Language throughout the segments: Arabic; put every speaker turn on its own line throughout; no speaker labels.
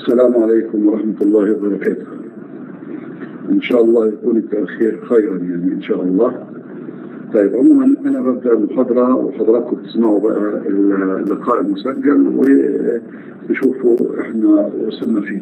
السلام عليكم ورحمة الله وبركاته. إن شاء الله يكون خيرا يعني إن شاء الله. طيب عموما أنا ببدأ المحاضرة وحضراتكم تسمعوا بقى اللقاء المسجل وتشوفوا إحنا وصلنا فيه.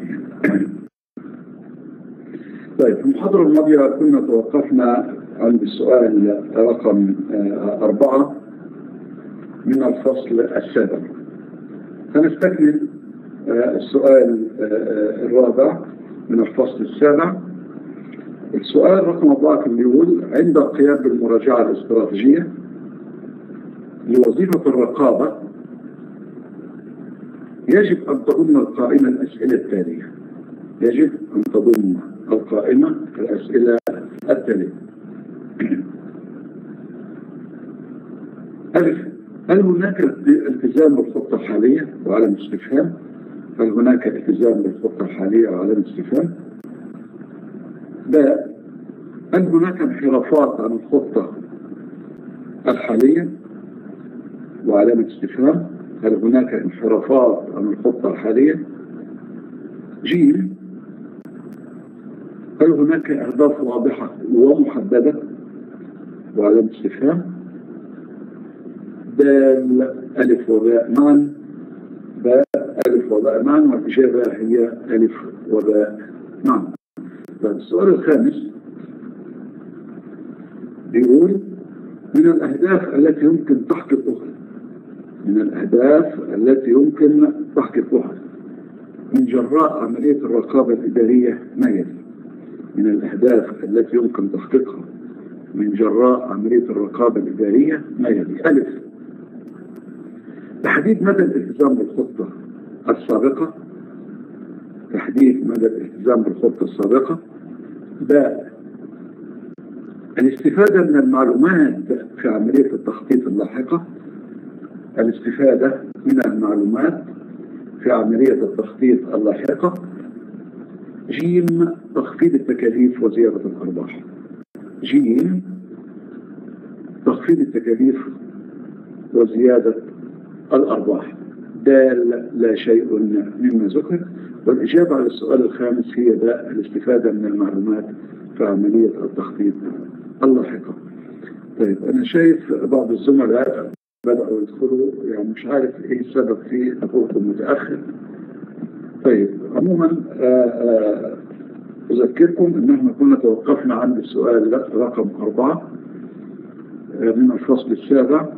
طيب في المحاضرة الماضية كنا توقفنا عند السؤال رقم 4 من الفصل السابع. هنستكمل السؤال الرابع من الفصل السابع. السؤال رقم 4 كان بيقول: عند القيام بالمراجعة الاستراتيجية لوظيفة الرقابة يجب أن تضم القائمة الأسئلة التالية. يجب أن تضم القائمة الأسئلة التالية. ألف: هل هناك التزام بالخطة الحالية وعلامة استفهام؟ هل هناك التزام بالخطة الحالية وعلامة استفهام؟ باء: هل هناك انحرافات عن الخطة الحالية وعلامة استفهام؟ هل هناك انحرافات عن الخطة الحالية؟ جيم: هل هناك أهداف واضحة ومحددة وعلامة استفهام؟ دال: ألف وباء معا. باء: ألف وباء معا، والإجابة هي ألف وباء معا. السؤال الخامس بيقول: من الأهداف التي يمكن تحقيقها من جراء عملية الرقابة الإدارية ما يلي. من الأهداف التي يمكن تحقيقها من جراء عملية الرقابة الإدارية ما يلي. ألف: تحديد مدى الالتزام بالخطة السابقة. باء: الاستفادة من المعلومات في عملية التخطيط اللاحقة. جيم: تخفيض التكاليف وزيادة الأرباح. دال: لا شيء مما ذكر. والإجابة على السؤال الخامس هي باء: الاستفادة من المعلومات في عملية التخطيط اللاحقة. طيب أنا شايف بعض الزملاء بدأوا يدخلوا، يعني مش عارف إيه السبب في دخولهم متأخر. طيب عموما أذكركم أن احنا كنا توقفنا عند السؤال رقم 4 من الفصل السابع.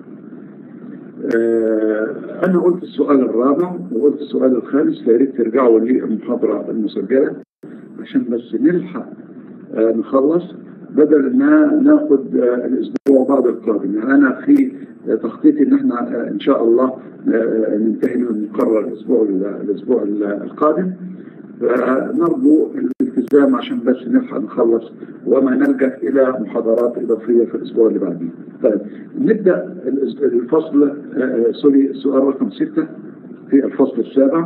أنا قلت السؤال الرابع وقلت السؤال الخامس، فياريت ترجعوا للمحاضرة المسجلة عشان بس نلحق نخلص، بدل ما ناخد الأسبوع بعد القادم. يعني أنا في تخطيطي إن احنا إن شاء الله ننتهي من المقرر الأسبوع القادم، نرجو الالتزام عشان بس نلحق نخلص وما نلجأ إلى محاضرات إضافية في الأسبوع اللي بعديه. طيب نبدأ الفصل السؤال رقم 6 في الفصل السابع.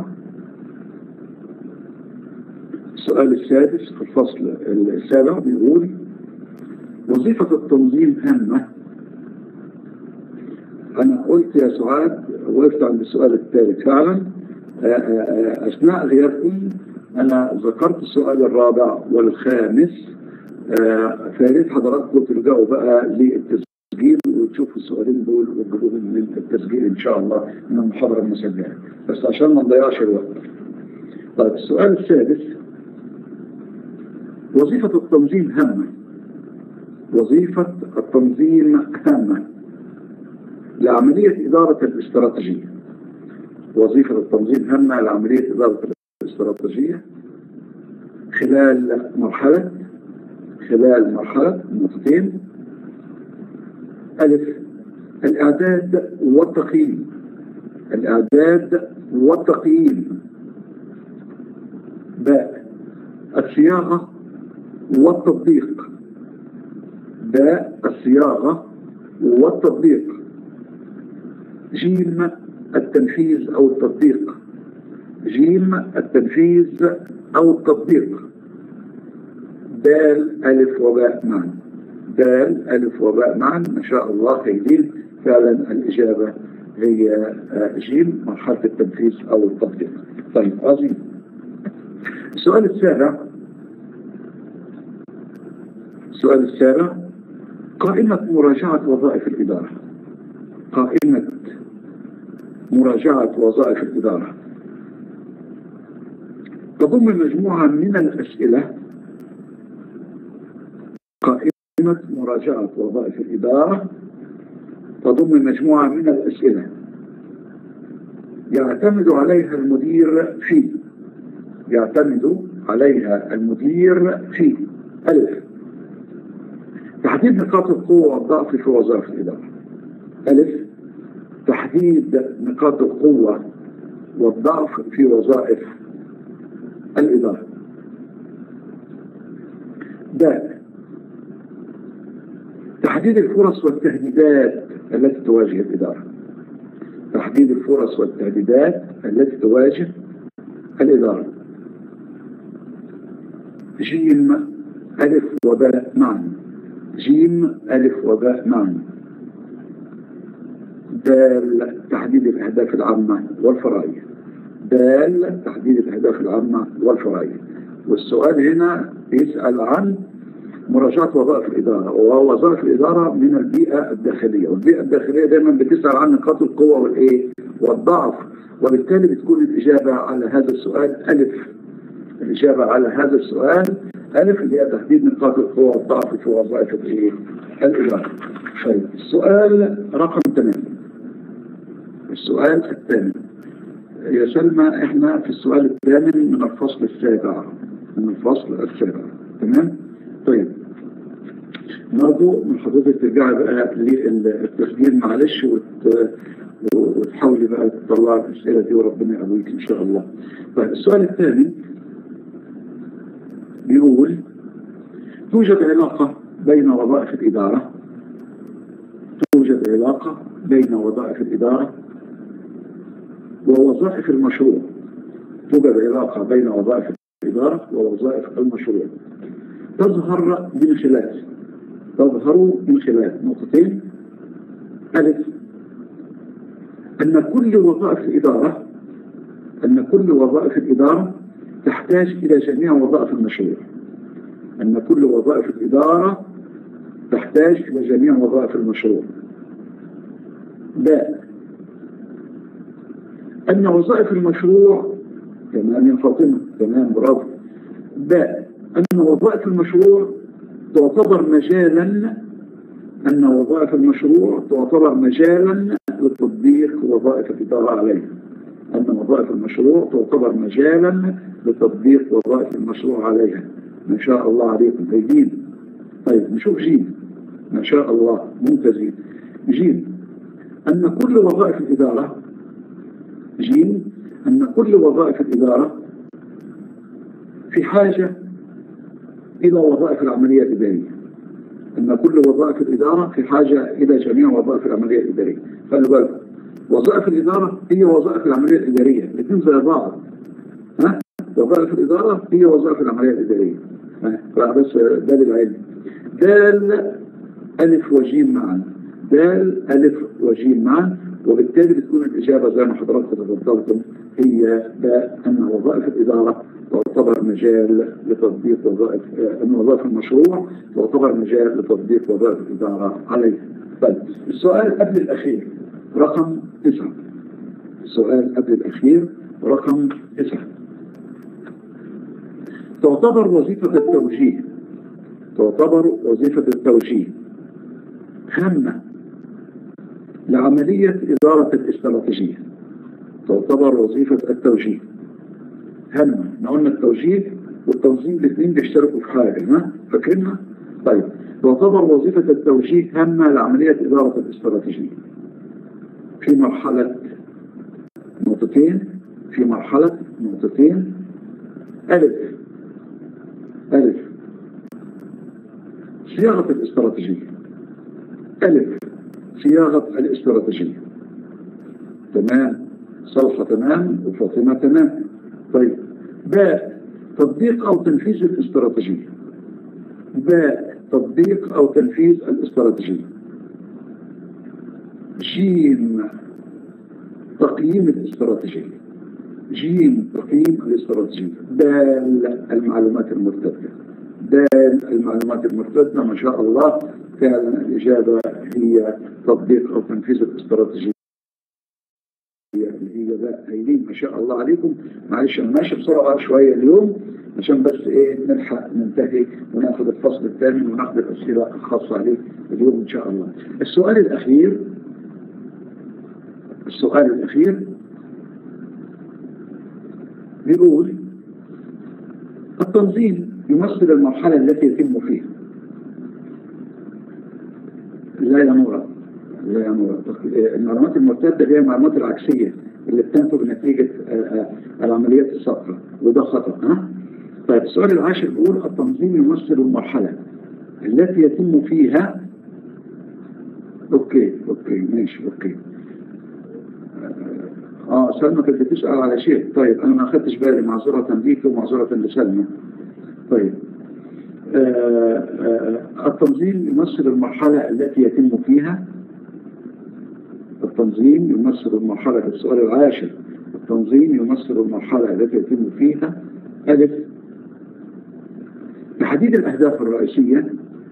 السؤال السادس في الفصل السابع بيقول: وظيفة التنظيم هامة. أنا قلت يا سعاد، وقفت عند السؤال الثالث فعلا أثناء غيابكم. أنا ذكرت السؤال الرابع والخامس، فياريت حضراتكم ترجعوا بقى للتسجيل وتشوفوا السؤالين دول وتجيبوهم من التسجيل إن شاء الله من المحاضرة المسجلة، بس عشان ما نضيعش الوقت. طيب السؤال السادس: وظيفة التنظيم هامة لعملية إدارة الاستراتيجية. وظيفة التنظيم هامة لعملية إدارة الاستراتيجية خلال مرحلة نقطتين. ألف: الإعداد والتقييم. باء: الصياغة والتطبيق. جيم: التنفيذ أو التطبيق. دال: ألف وباء معا. ما شاء الله خيرين، فعلا الإجابة هي جيم، مرحلة التنفيذ أو التطبيق. طيب عظيم. السؤال السابع قائمة مراجعة وظائف الإدارة. قائمة مراجعة وظائف الإدارة تضم مجموعة من الأسئلة. قائمة مراجعة وظائف الإدارة تضم مجموعة من الأسئلة يعتمد عليها المدير في ألف تحديد نقاط القوة والضعف في وظائف الإدارة. ألف تحديد نقاط القوة والضعف في وظائف الإدارة. باء تحديد الفرص والتهديدات التي تواجه الإدارة. تحديد الفرص والتهديدات التي تواجه الإدارة. جيم ألف وباء معا. جيم ألف وباء معا. دال تحديد الأهداف العامة والفرعية. دال تحديد الأهداف العامة والفرعية. والسؤال هنا يسأل عن مراجعة وظائف الإدارة، ووظائف الإدارة من البيئة الداخلية، والبيئة الداخلية دائما بتسأل عن نقاط القوة والضعف، وبالتالي بتكون الإجابة على هذا السؤال ألف. الإجابة على هذا السؤال ألف اللي هي تحديد نقاط القوة والضعف في وظائف الإدارة. طيب السؤال رقم 8. السؤال الثامن يا سلمى، احنا في السؤال الثامن من الفصل السابع. تمام؟ طيب نرجو من حضرتك ترجعي بقى للتسجيل معلش وتحاولي بقى تطلع الأسئلة دي وربنا يقويك إن شاء الله. طيب السؤال الثاني بيقول توجد علاقة بين وظائف الإدارة. توجد علاقة بين وظائف الإدارة ووظائف المشروع. توجد علاقة بين وظائف الإدارة ووظائف المشروع تظهر من خلال نقطتين. ألف أن كل وظائف الإدارة تحتاج إلى جميع وظائف المشروع. أن كل وظائف الإدارة تحتاج إلى جميع وظائف المشروع. باء أن وظائف المشروع، تمام يا فاطمة، تمام برافو. باء أن وظائف المشروع تعتبر مجالا لتطبيق وظائف الإدارة عليها. أن وظائف المشروع تعتبر مجالا لتطبيق وظائف المشروع عليها. ما شاء الله عليكم جيد. طيب نشوف جيم. ما شاء الله ممتازين. جيم أن كل وظائف الإدارة في حاجة إلى وظائف العملية الإدارية. أن كل وظائف الإدارة في حاجة إلى جميع وظائف العملية الإدارية. خلوا بالكم وظائف الإدارة هي وظائف العملية الإدارية، الاثنين زي بعض. وظائف الإدارة هي وظائف العملية الإدارية. بس ده للعلم. دال ألف وجيم معا. دال ألف وجيم معا، وبالتالي بتكون الإجابة زي ما حضراتكم تفضلتم هي باء. أن وظائف الإدارة تعتبر مجال لتطبيق أن وظائف المشروع تعتبر مجال لتطبيق وظائف الإدارة عليه. طيب السؤال قبل الأخير رقم 9. السؤال قبل الأخير رقم 9. تعتبر وظيفة التوجيه هامة لعملية إدارة الاستراتيجية. تعتبر وظيفة التوجيه هامة. قلنا التوجيه والتنظيم الاثنين بيشتركوا في حاجة، فاكرينها؟ طيب تعتبر وظيفة التوجيه هامة لعملية إدارة الاستراتيجية في مرحلة نقطتين. ألف صياغة الاستراتيجية. تمام، صلحة تمام، وفاطمة تمام. طيب باء تطبيق أو تنفيذ الاستراتيجية. جيم تقييم الاستراتيجية. جيم تقييم الاستراتيجية، دال المعلومات المرتدة. دال المعلومات المرتدة ما شاء الله فعلا الإجابة هي تطبيق أو تنفيذ الاستراتيجية اللي هي بقى هايلين ما شاء الله عليكم. معلش أنا ماشي بسرعة شوية اليوم عشان بس نلحق ننتهي وناخذ الفصل الثاني وناخذ الأسئلة الخاصة عليه اليوم إن شاء الله. السؤال الأخير بيقول التنظيم يمثل المرحلة التي يتم فيها. لا يا نورا المعلومات المرتدة هي المعلومات العكسية اللي بتنتج نتيجة العمليات السابقة وده خطأ. طيب السؤال العاشر بيقول التنظيم يمثل المرحلة التي يتم فيها. اوكي ماشي سلمى كانت بتسأل على شيء. طيب انا ما اخدتش بالي، معذرة ليك ومعذرة لسلمى. طيب التنظيم يمثل المرحلة التي يتم فيها. التنظيم يمثل المرحلة. السؤال العاشر التنظيم يمثل المرحلة التي يتم فيها ألف تحديد الأهداف الرئيسية.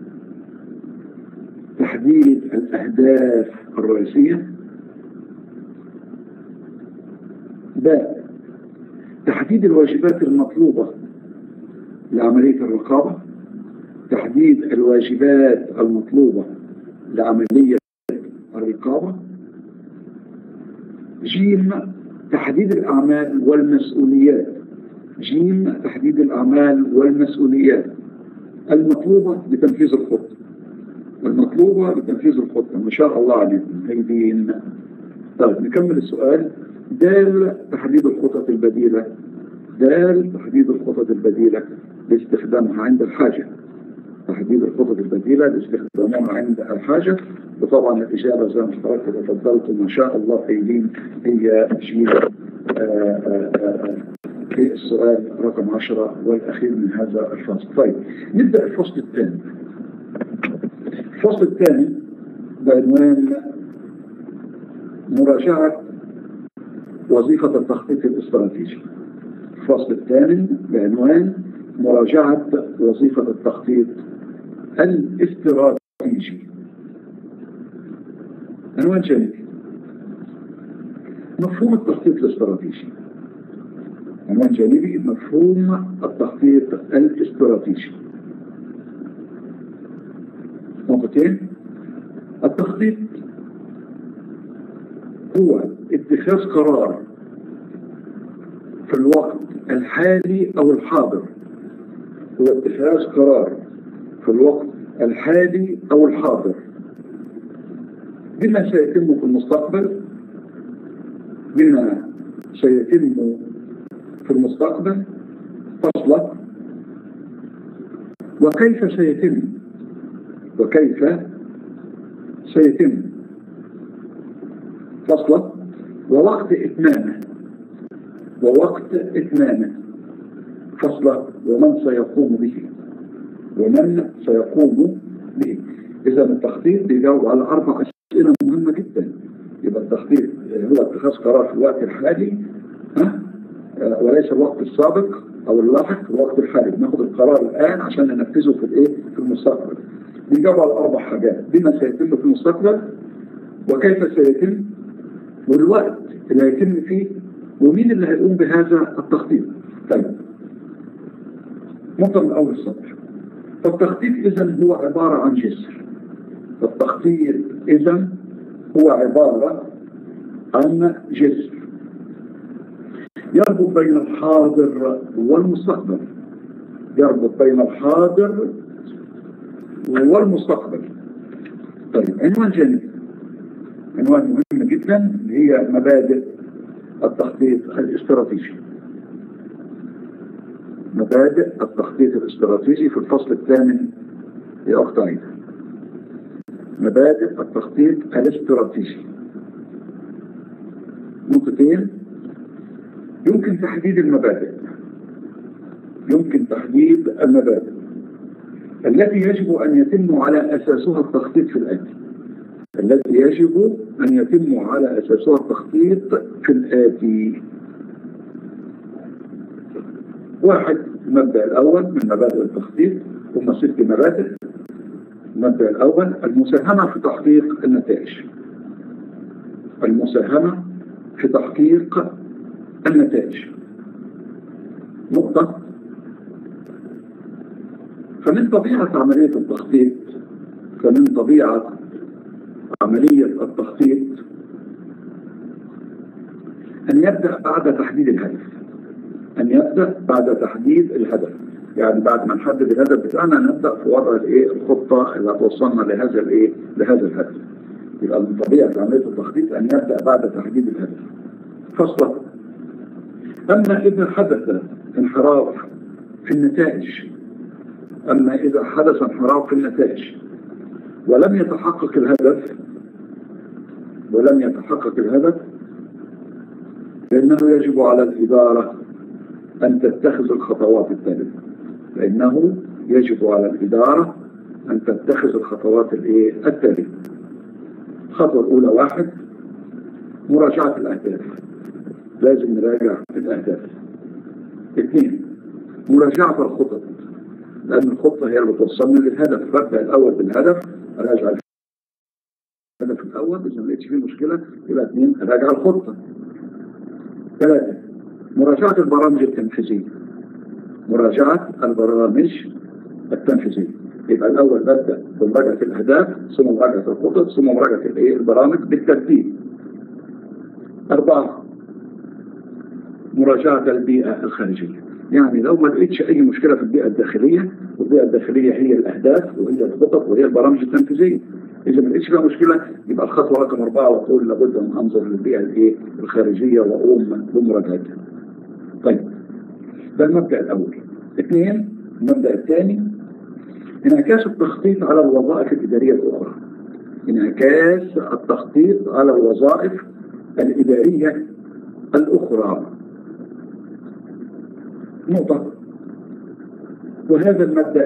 تحديد الأهداف الرئيسية. باء تحديد الواجبات المطلوبة لعملية الرقابة. تحديد الواجبات المطلوبة لعملية الرقابة. جيم تحديد الأعمال والمسؤوليات. جيم تحديد الأعمال والمسؤوليات المطلوبة لتنفيذ الخطة. ما شاء الله عليكم هيدين. طيب نكمل السؤال. دال تحديد الخطط البديلة. دال تحديد الخطط البديلة لاستخدامها عند الحاجة. تحديد الخطط البديلة لاستخدامها عند الحاجة. وطبعا الإجابة زي ما حضرتك تفضلتم ما شاء الله قايلين هي جيم في السؤال رقم 10 والأخير من هذا الفصل. طيب نبدأ الفصل الثاني. الفصل الثاني بعنوان مراجعة وظيفة التخطيط الاستراتيجي. الفصل الثامن بعنوان مراجعة وظيفة التخطيط الاستراتيجي. عنوان جانبي مفهوم التخطيط الاستراتيجي. عنوان جانبي مفهوم التخطيط الاستراتيجي. نقطتين. التخطيط هو اتخاذ قرار في الوقت الحالي أو الحاضر. هو اتخاذ قرار في الوقت الحالي أو الحاضر بما سيتم في المستقبل. بما سيتم في المستقبل فصلة. وكيف سيتم فصلة. ووقت إتمامه فصلة. ومن سيقوم به. إذا التخطيط بيجاوب على 4 أسئلة مهمة جدا. يبقى التخطيط هو اتخاذ قرار في الوقت الحالي وليس الوقت السابق أو اللاحق، الوقت الحالي. بناخد القرار الآن عشان ننفذه في المستقبل. بيجاوب على 4 حاجات: بما سيتم في المستقبل، وكيف سيتم، والوقت اللي هيتم فيه، ومين اللي هيقوم بهذا التخطيط. طيب نقطة من أول السطر. فالتخطيط إذن هو عبارة عن جسر. التخطيط إذن هو عبارة عن جسر يربط بين الحاضر والمستقبل. طيب عنوان جانبي. عنوان مهم جدا هي مبادئ التخطيط الاستراتيجي. مبادئ التخطيط الاستراتيجي في الفصل الثامن يا أخت عيدة. مبادئ التخطيط الاستراتيجي. نقطتين. يمكن تحديد المبادئ التي يجب أن يتم على أساسها التخطيط في الآتي. واحد، المبدأ الأول من مبادئ التخطيط، هم 6 مبادئ. المبدأ الأول المساهمة في تحقيق النتائج. المساهمة في تحقيق النتائج. نقطة. فمن طبيعة عملية التخطيط أن يبدأ بعد تحديد الهدف. يعني بعد ما نحدد الهدف بتاعنا نبدأ في وضع الخطة اللي هتوصلنا لهذا الهدف. يبقى من طبيعة عملية التخطيط أن يبدأ بعد تحديد الهدف. فصلا. أما إذا حدث انحراف في النتائج ولم يتحقق الهدف فإنه يجب على الإدارة أن تتخذ الخطوات التالية. الخطوة الأولى: 1. مراجعة الأهداف. لازم نراجع الأهداف. 2. مراجعة الخطط، لأن الخطة هي اللي توصلنا للهدف. ببدأ الأول بالهدف، أراجع الهدف الأول، إذا ما لقيتش فيه مشكلة يبقى 2 أراجع الخطة. 3. مراجعة البرامج التنفيذية. يبقى الأول ببدأ بمراجعة الأهداف، ثم مراجعة الخطط، ثم مراجعة البرامج بالترتيب. 4. مراجعة البيئة الخارجية. يعني لو ما لقيتش أي مشكلة في البيئة الداخلية، والبيئة الداخلية هي الأهداف وهي الخطط وهي البرامج التنفيذية، إذا ما لقيتش فيها مشكلة يبقى الخطوة رقم 4 وأقول لابد أن أنظر للبيئة الخارجية وأقوم بمراجعتها. طيب، ده المبدأ الأول. 2. المبدأ الثاني: انعكاس التخطيط على الوظائف الإدارية الأخرى. نقطة. وهذا المبدأ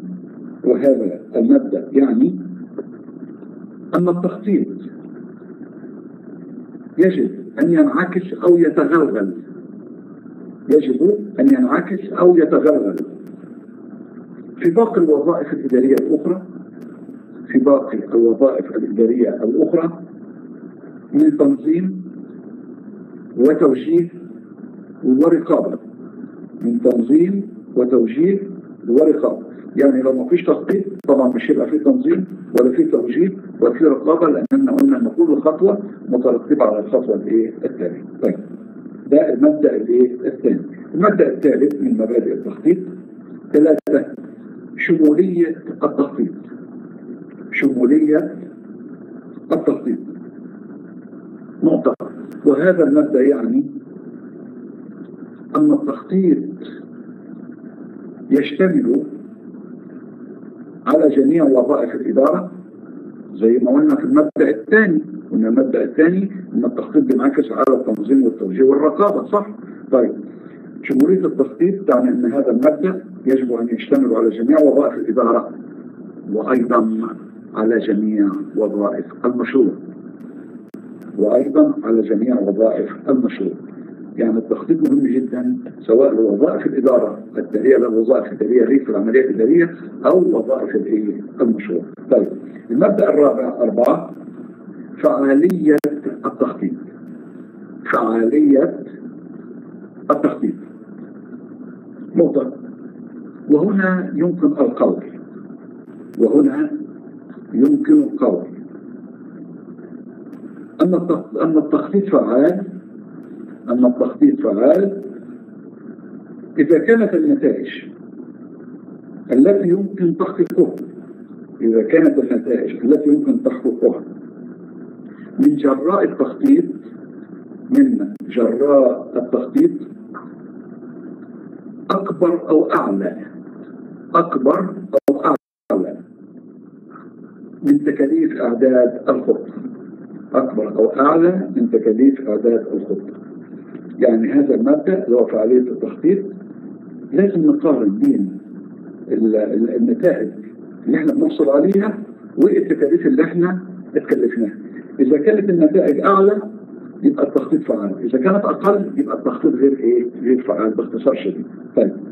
يعني أن التخطيط يجب أن ينعكس أو يتغلغل في باقي الوظائف الإدارية الأخرى، من تنظيم وتوجيه ورقابة. يعني لو ما فيش تخطيط طبعا مش هيبقى فيه تنظيم ولا فيه توجيه ولا فيه رقابة، لأننا قلنا أن كل خطوة مترتبة على الخطوة الثانية. طيب، ده المبدأ الثاني. المبدأ الثالث من مبادئ التخطيط: 3. شمولية التخطيط. نقطة. وهذا المبدأ يعني أن التخطيط يشتمل على جميع وظائف الإدارة، زي ما قلنا في المبدأ الثاني. أن التخطيط بينعكس على التنظيم والتوجيه والرقابة، صح؟ طيب، شمولية التخطيط تعني أن هذا المبدأ يجب أن يشتمل على جميع وظائف الإدارة وأيضا على جميع وظائف المشروع. يعني التخطيط مهم جدا، سواء لوظائف الإدارة التالية للوظائف الإدارية في العملية الإدارية أو وظائف المشروع. طيب، المبدأ الرابع 4: فعالية التخطيط. نقطة. وهنا يمكن القول أن التخطيط فعال إذا كانت النتائج التي يمكن تحقيقها من جراء التخطيط أكبر أو أعلى من تكاليف إعداد الخطة. يعني هذا المبدأ اللي هو فعالية التخطيط لازم نقارن بين النتائج اللي احنا بنحصل عليها والتكاليف اللي احنا اتكلفناها. إذا كانت النتائج أعلى يبقى التخطيط فعال، إذا كانت أقل يبقى التخطيط غير فعال، باختصار شديد. طيب،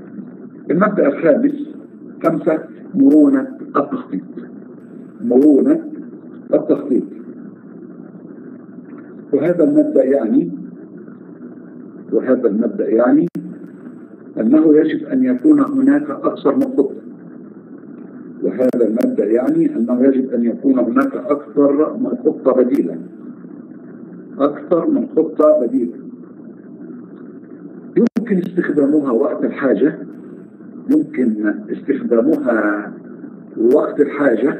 المبدأ الخامس 5 مرونة التخطيط. مرونة التخطيط. وهذا المبدأ يعني أنه يجب أن يكون هناك أكثر من خطة. وهذا المبدأ يعني أنه يجب أن يكون هناك أكثر من خطة بديلة. أكثر من خطة بديلة يمكن استخدامها وقت الحاجة. يمكن استخدامها وقت الحاجة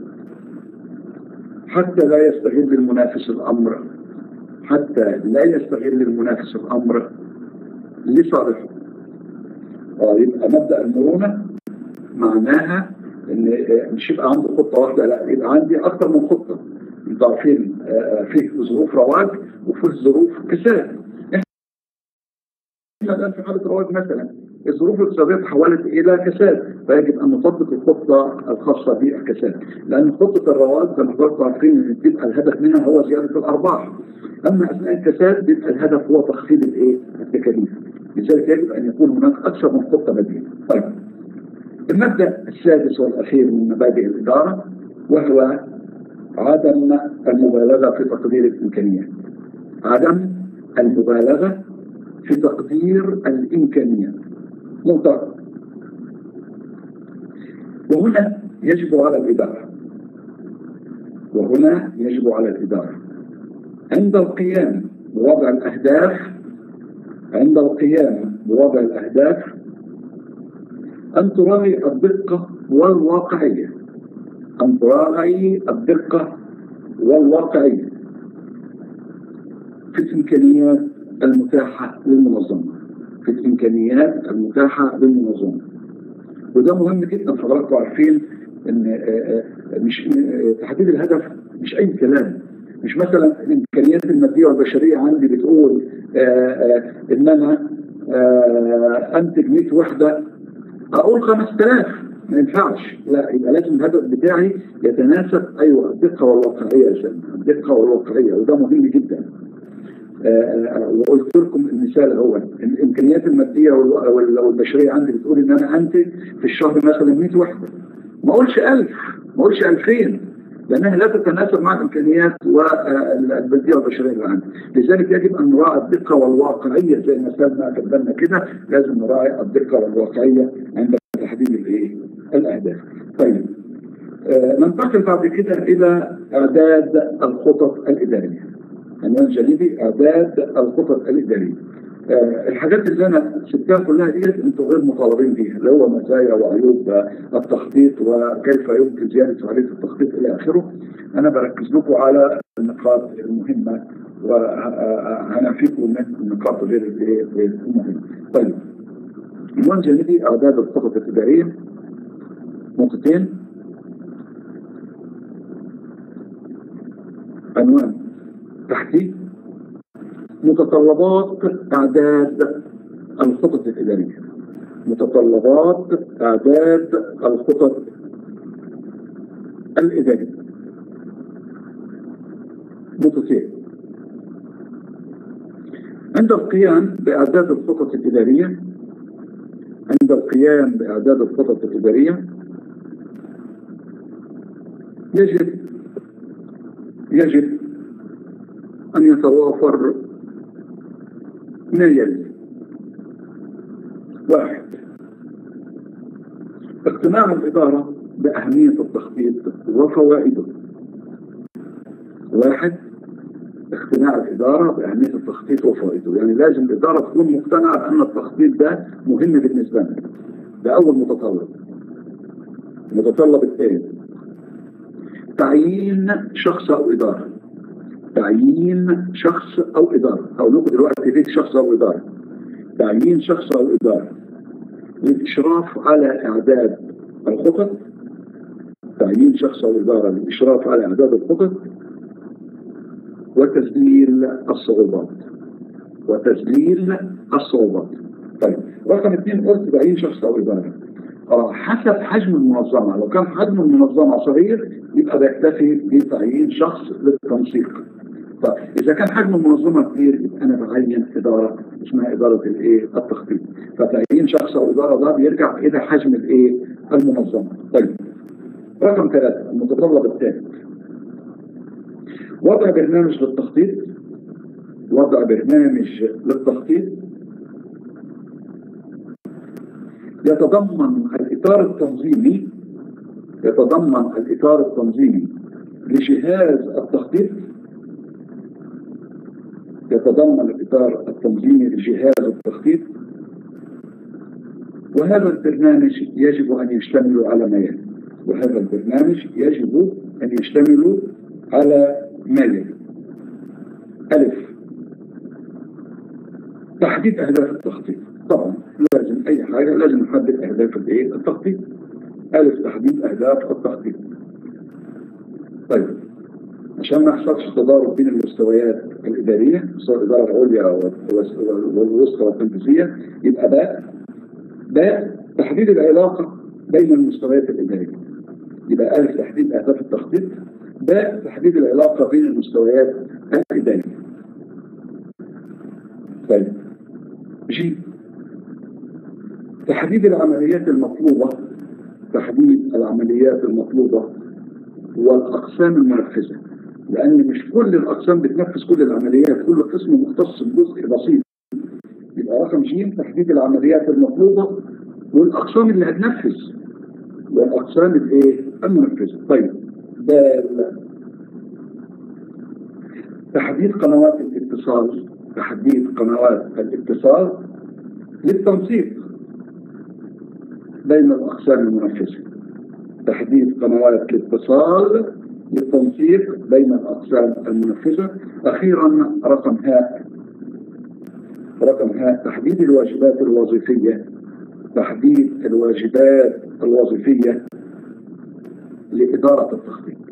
حتى لا يستغل المنافس الأمر. حتى لا يستغل المنافس الأمر لصالحه. يبقى مبدأ المرونة معناها ان مش يبقى عندي خطة واحدة، لا يبقى عندي اكثر من خطة. انتوا عارفين فيه ظروف رواج وفيه ظروف كساد. احنا الان في حالة رواج مثلا الظروف الاقتصادية تحولت الى كساد، فيجب ان نطبق الخطة الخاصة بالكساد، لان خطة الرواج زي ما حضراتكم عارفين ان بيبقى الهدف منها هو زيادة الارباح. اما اثناء الكساد بيبقى الهدف هو تخفيض التكاليف. لذلك يجب ان يكون هناك اكثر من خطة بديلة. طيب المبدأ السادس والأخير من مبادئ الإدارة وهو عدم المبالغة في تقدير الإمكانيات. عدم المبالغة في تقدير الإمكانيات مطلقا. وهنا يجب على الإدارة عند القيام بوضع الأهداف أن تراعي الدقة والواقعية. في الإمكانيات المتاحة للمنظمة. وده مهم جدا. حضراتكم عارفين ان مش تحديد الهدف مش اي كلام. مش مثلا الامكانيات الماديه والبشريه عندي بتقول ان انا انتج 100 وحده اقول 5000، ما ينفعش. لا، يبقى لازم الهدف بتاعي يتناسب. ايوه الدقه والواقعيه يا سيدنا، الدقه والواقعيه، وده مهم جدا. وقلت لكم المثال هو الامكانيات الماديه والبشريه عندي بتقول ان انا انتج في الشهر مثلا 100 وحده، ما اقولش 1000، ما اقولش 2000، لانها لا تتناسب مع الامكانيات والماديه والبشريه اللي عندي. لذلك يجب ان نراعي الدقه والواقعيه زي ما سالنا كتبنا كده. لازم نراعي الدقه والواقعيه عند تحديد الاهداف. طيب ننتقل بعد كده الى اعداد الخطط الاداريه. عنوان جانبي اعداد الخطط الاداريه. الحاجات اللي انا سبتها كلها ديت انتم غير مطالبين بيها، اللي هو مزايا وعيوب التخطيط وكيف يمكن زياده عمليه التخطيط الى اخره. انا بركز لكم على النقاط المهمه وهنعفيكم من النقاط غير المهمه. طيب عنوان جانبي اعداد الخطط الاداريه. نقطتين. عنوان تحتي متطلبات اعداد الخطط الاداريه. متطلبات اعداد الخطط الاداريه. نقطتين. عند القيام باعداد الخطط الاداريه يجب أن يتوافر ما يلي. 1. اقتناع الإدارة بأهمية التخطيط وفوائده. اقتناع الإدارة بأهمية التخطيط وفوائده، يعني لازم الإدارة تكون مقتنعة بأن التخطيط ده مهم بالنسبة لنا. ده أول متطلب. المتطلب الثاني تعيين شخص أو إدارة. هقول لكم دلوقتي ليه شخص أو إدارة. تعيين شخص أو إدارة للإشراف على إعداد الخطط. وتذليل الصعوبات. طيب رقم 2 قلت تعيين شخص أو إدارة حسب حجم المنظمة. لو كان حجم المنظمة صغير يبقى بيكتفي بتعيين شخص للتنسيق. طيب إذا كان حجم المنظمة كبير يبقى أنا بعين إدارة اسمها إدارة الإيه؟ التخطيط. فتعيين شخص أو إدارة ده بيرجع إلى حجم الإيه؟ المنظمة. طيب رقم 3 المتطلب الثالث وضع برنامج للتخطيط. وضع برنامج للتخطيط يتضمن الإطار التنظيمي لجهاز التخطيط. وهذا البرنامج يجب أن يشتمل على ما يلي. ألف تحديد أهداف التخطيط. طبعا لازم أي حاجة لازم نحدد أهداف التخطيط. ألف تحديد أهداف التخطيط. طيب عشان ما يحصلش تضارب بين المستويات الإدارية، مستوى الإدارة العليا والوسطى والتنفيذية، يبقى باء تحديد العلاقة بين المستويات الإدارية. يبقى ألف تحديد أهداف التخطيط، باء تحديد العلاقة بين المستويات الإدارية. طيب جيم تحديد العمليات المطلوبة والأقسام المنفذة، لأن مش كل الأقسام بتنفذ كل العمليات، كل قسم مختص بجزء بسيط. يبقى رقم جيم تحديد العمليات المطلوبة والأقسام اللي هتنفذ والأقسام المنفذة. طيب تحديد قنوات الاتصال للتنسيق بين الأقسام المنفذة. أخيرا رقم هاء تحديد الواجبات الوظيفية لإدارة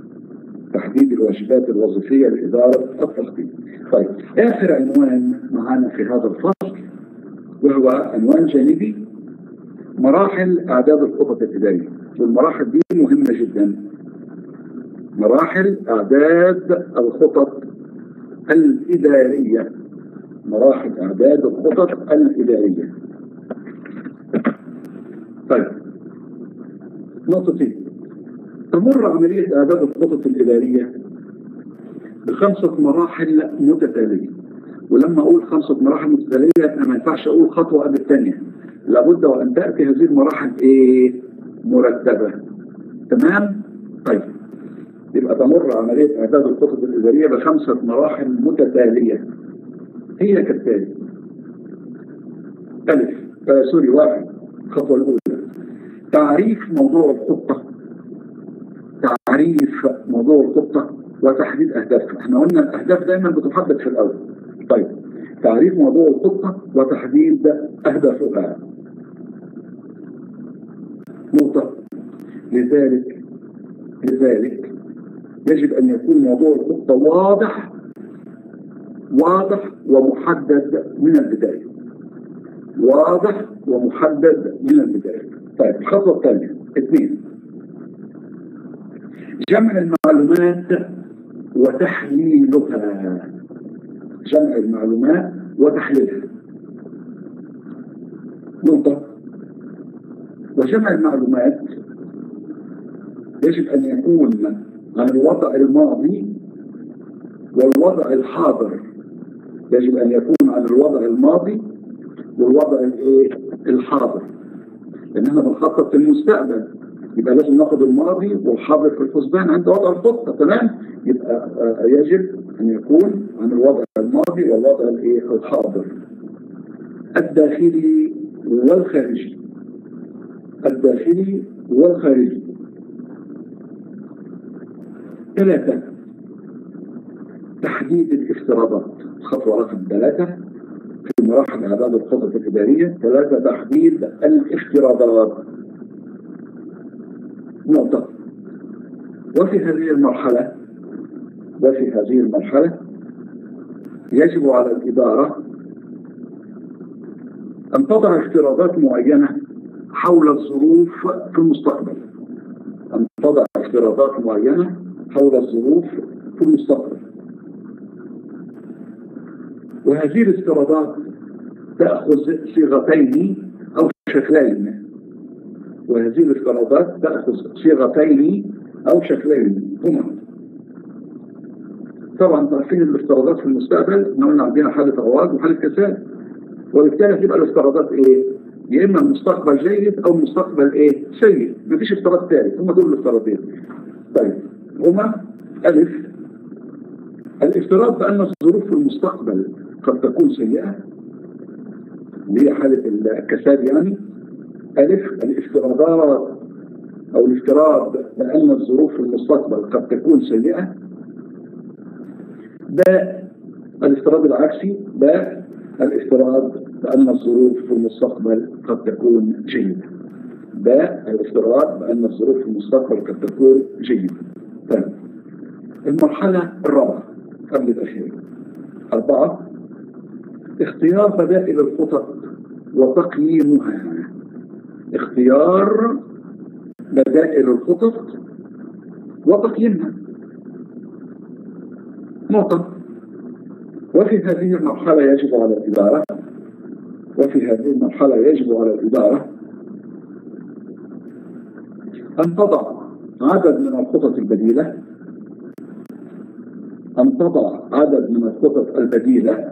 التخطيط. طيب آخر عنوان معانا في هذا الفصل وهو عنوان جانبي، مراحل إعداد الخطط الإدارية. والمراحل دي مهمة جدا. مراحل إعداد الخطط الإدارية. طيب نقطتين. تمر عملية إعداد الخطط الإدارية ب5 مراحل متتالية. ولما أقول 5 مراحل متتالية أنا ما ينفعش أقول خطوة قبل الثانية، لابد وأن تأتي هذه المراحل مرتبة. تمام؟ طيب يبقى تمر عملية إعداد الخطط الإدارية ب5 مراحل متتالية هي كالتالي. واحد، الخطوة الأولى تعريف موضوع الخطة وتحديد أهدافها. احنا قلنا الأهداف دائما بتحدد في الأول. طيب تعريف موضوع الخطة وتحديد أهدافها. نقطة. لذلك يجب أن يكون موضوع الخطة واضح ومحدد من البداية. طيب الخطوة الثانية 2 جمع المعلومات وتحليلها. نقطة. وجمع المعلومات يجب أن يكون عن الوضع الماضي والوضع الحاضر. الحاضر، لأن احنا بنخطط المستقبل، يبقى لازم ناخد الماضي والحاضر في الحسبان عند وضع الخطة. تمام؟ يبقى يجب أن يكون عن الوضع الماضي والوضع الحاضر. الداخلي والخارجي. 3 تحديد الافتراضات. خطوة رقم 3 في مراحل إعداد الخطط الإدارية. 3 تحديد الافتراضات. نقطة. وفي هذه المرحلة يجب على الإدارة أن تضع افتراضات معينة حول الظروف في المستقبل. وهذه الافتراضات تأخذ صيغتين أو شكلين. وهذه الافتراضات تأخذ صيغتين أو شكلين هما طبعا تعرفين الافتراضات في المستقبل احنا قلنا عندنا حالة رواج وحالة كساد، وبالتالي هتبقى الافتراضات ايه؟ يا اما المستقبل جيد او المستقبل ايه؟ سيء، مفيش افتراض ثالث، هما دول الافتراضين. طيب هما الف الافتراض بأن الظروف في المستقبل قد تكون سيئة اللي هي حالة الكساد يعني. الف الافتراضات او الافتراض بأن الظروف في المستقبل قد تكون سيئة. باء الافتراض العكسي، باء الافتراض بأن الظروف في المستقبل قد تكون جيدة. باء الافتراض بأن الظروف في المستقبل قد تكون جيدة. طيب المرحلة الرابعة قبل الأخيرة 4 اختيار بدائل الخطط وتقييمها. اختيار بدائل الخطط وتقييمها نقطة. وفي هذه المرحلة يجب على الإدارة أن تضع عدد من الخطط البديلة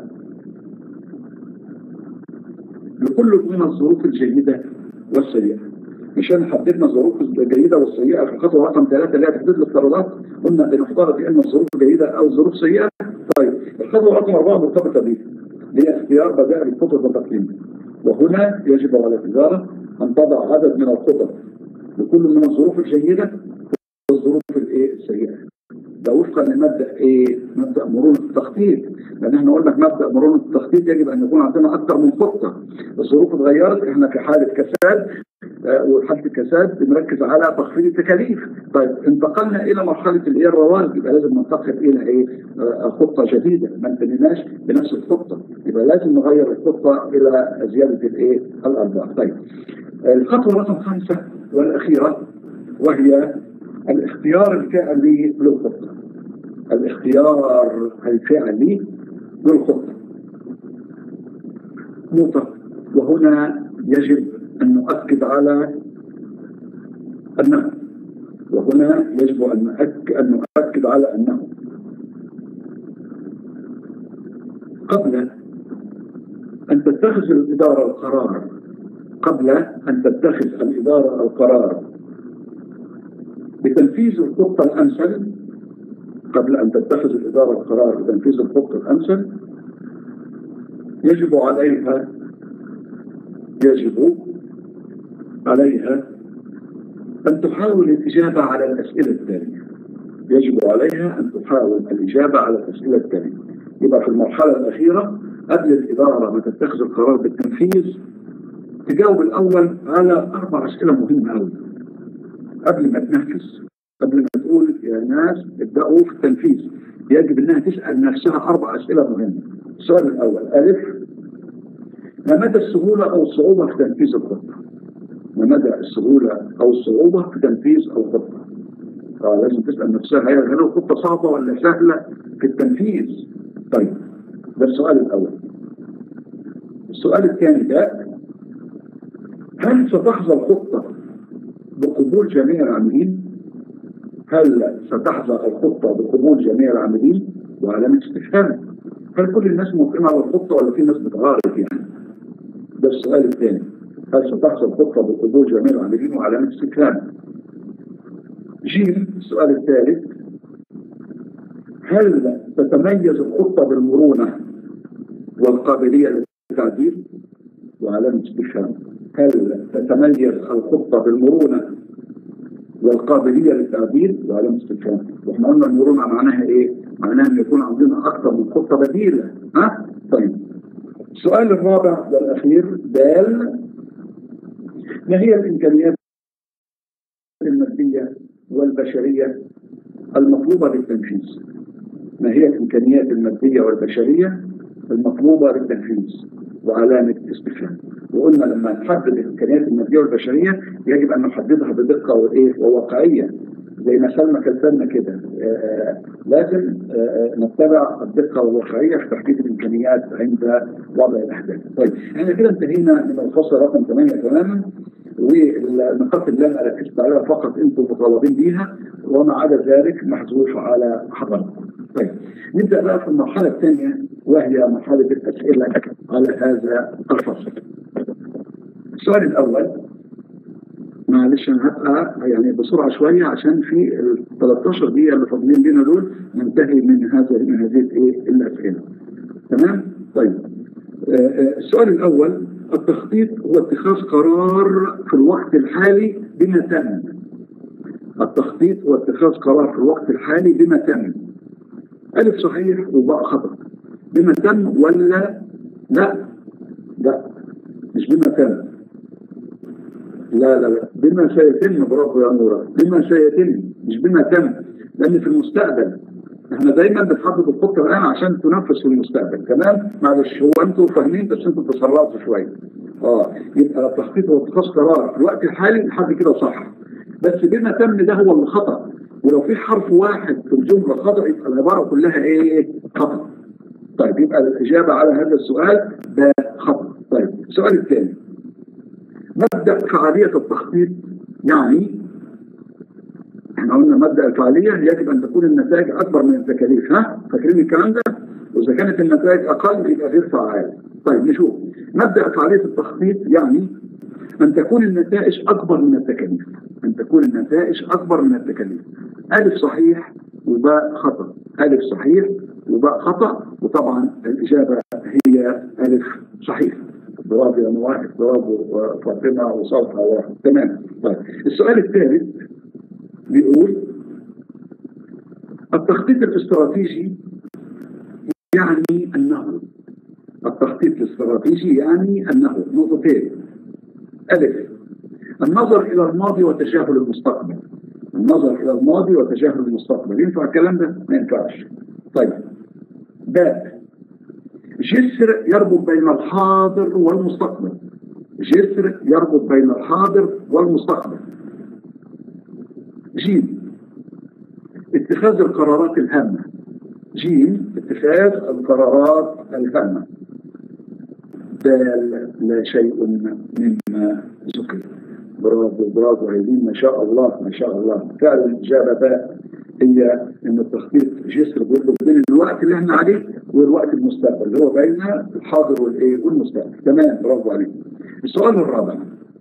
لكل من الظروف الجيدة والسيئة. مشان حددنا الظروف الجيدة والسيئة في الخطوة رقم 3 اللي هي تحديد الافتراضات، قلنا بنختار في أن الظروف جيدة أو ظروف سيئة. طيب الخطوة رقم 4 مرتبطة بيه اللي هي اختيار بدائل الخطط وتقييمها. وهنا يجب على الإدارة أن تضع عدد من الخطط لكل من الظروف الجيدة والظروف السيئة. ده وفقا لمبدأ مبدأ مرونة التخطيط، لأن احنا قلنا في مبدأ مرونة التخطيط يجب أن يكون عندنا أكثر من خطة. الظروف اتغيرت، احنا في حالة كساد وحالة الكساد بنركز على تخفيض التكاليف. طيب انتقلنا إلى مرحلة الرواج، يبقى لازم ننتقل إلى خطة جديدة، ما انتهيناش بنفس الخطة، يبقى لازم نغير الخطة إلى زيادة الأرباح. طيب الخطوة رقم 5 والأخيرة وهي الاختيار الفعلي للخطة. نقطة. وهنا يجب أن نؤكد على أنه قبل أن تتخذ الإدارة القرار بتنفيذ الخطة الأمثل، يجب عليها أن تحاول الإجابة على الأسئلة التالية. يبقى في المرحلة الأخيرة قبل الإدارة ما تتخذ القرار بالتنفيذ تجاوب الأول على 4 أسئلة مهمة أوي قبل ما تنفذ. قبل ما تقول يا ناس ابدأوا في التنفيذ يجب أنها تسأل نفسها 4 أسئلة مهمة. السؤال الأول ألف ما مدى السهولة أو الصعوبة في تنفيذ الخطة؟ لازم تسأل نفسها هل الخطة صعبة ولا سهلة في التنفيذ؟ طيب ده السؤال الأول. السؤال الثاني ده هل ستحظى الخطة بقبول جميع العاملين؟ وعلامة استفهام. هل كل الناس موافقين على الخطة ولا في ناس بتعارض يعني؟ ده السؤال الثاني. هل ستحظى الخطة بقبول جميع العاملين وعلامة استفهام. السؤال الثالث هل تتميز الخطة بالمرونة والقابلية للتعديل؟ وعلامة استفهام. هل تتميز الخطة بالمرونة والقابلية للتعديل؟ وعلامة استفهام. واحنا قلنا المرونة معناها ايه؟ معناها ان يكون عندنا اكثر من خطة بديلة. طيب السؤال الرابع والأخير ما هي الإمكانيات المادية والبشرية المطلوبة للتنفيذ؟ وعلامة استفهام. وقلنا لما نحدد الإمكانيات المادية والبشرية يجب أن نحددها بدقة وواقعية. زي ما سلمى كلمنا كده لازم نتبع الدقة والواقعية في تحديد الإمكانيات عند وضع الأحداث. طيب احنا كده انتهينا من الفصل رقم 8 تماما، والنقاط اللي انا ركزت عليها فقط انتم مطالبين بيها، وما عدا ذلك محذوف على حضراتكم. طيب نبدا بقى في المرحله الثانيه، وهي مرحله الاسئله على هذا الفصل. السؤال الاول، معلش انا هبقى يعني بسرعه شويه عشان في ال 13 دقيقه اللي فاضلين لنا دول ننتهي من هذه الاسئله. تمام؟ طيب السؤال الاول، التخطيط هو اتخاذ قرار في الوقت الحالي بما تم. التخطيط هو اتخاذ قرار في الوقت الحالي بما تم. ألف صحيح وباء خطأ. بما تم ولا لا؟ لا مش بما تم. لا بما سيتم. برافو يا نورة، بما سيتم مش بما تم، لأن في المستقبل احنا دايما بنحدد الخطه الان عشان تنفذ في المستقبل. تمام؟ معلش هو انتوا فاهمين بس انتوا تسرعتوا شويه. يبقى التخطيط هو اتخاذ قرار في الوقت الحالي لحد كده صح، بس بما تم ده هو اللي خطا، ولو في حرف واحد في الجمله خطا يبقى العباره كلها ايه؟ خطا. طيب يبقى الاجابه على هذا السؤال ده خطا. طيب السؤال الثاني، مبدا فعاليه التخطيط يعني احنا قلنا مبدأ الفعالية يجب أن تكون النتائج أكبر من التكاليف. فاكرين الكلام ده؟ وإذا كانت النتائج أقل يبقى غير فعال. طيب نشوف. مبدأ فعالية التخطيط يعني أن تكون النتائج أكبر من التكاليف. أن تكون النتائج أكبر من التكاليف. ألف صحيح وباء خطأ. ألف صحيح وباء خطأ، وطبعا الإجابة هي ألف صحيح. برافو يا مواهب، برافو فاطمة وصالحة. تمام. طيب السؤال الثالث بيقول التخطيط الاستراتيجي يعني أنه التخطيط الاستراتيجي يعني أنه نقطتين. ألف، النظر إلى الماضي وتجاهل المستقبل. النظر إلى الماضي وتجاهل المستقبل. ينفع الكلام ده؟ ما ينفعش. طيب باء، جسر يربط بين الحاضر والمستقبل. جسر يربط بين الحاضر والمستقبل. جيم، اتخاذ القرارات الهامة. جيم، اتخاذ القرارات الهامة. دال، لا شيء مما ذكر. برافو هيدين، ما شاء الله ما شاء الله. فعلا الإجابة باء، هي ان التخطيط جسر بيربط بين الوقت اللي احنا عليه والوقت المستقبل اللي هو بين الحاضر والمستقبل. تمام، برافو عليك. السؤال الرابع،